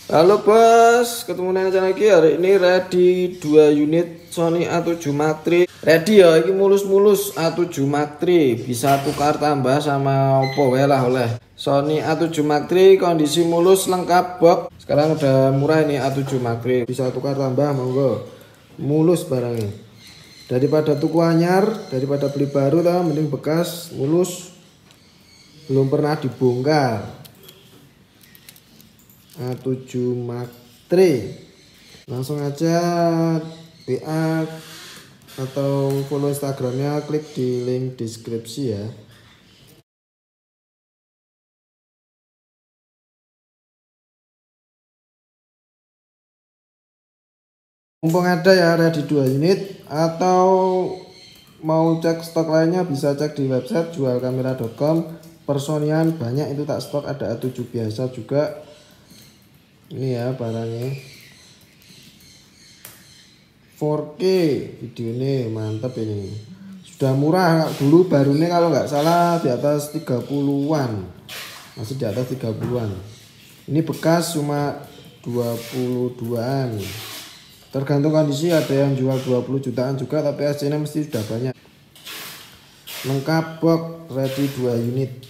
Halo bos, ketemu lagi hari ini ready 2 unit Sony A7 Mark III. Ready ya, ini mulus-mulus A7 Mark III, bisa tukar tambah sama Oppo lah oleh. Sony A7 Mark III kondisi mulus lengkap box. Sekarang udah murah ini A7 Mark III, bisa tukar tambah monggo. Mulus barangnya. Daripada tuku anyar, daripada beli baru lah, mending bekas mulus. Belum pernah dibongkar. A7 Mark III, langsung aja WA atau follow Instagramnya, klik di link deskripsi ya. Mumpung ada ya, ada di 2 unit, atau mau cek stok lainnya bisa cek di website jualkamera.com. Personian banyak itu tak stok, ada A7 biasa juga. Ini ya barangnya 4K video ini mantap ini, sudah murah. Dulu baru ini kalau nggak salah di atas 30-an, masih di atas 30-an. Ini bekas cuma 22-an, tergantung kondisi. Ada yang jual 20 jutaan juga, tapi hasilnya mesti sudah banyak. Lengkap box, ready 2 unit.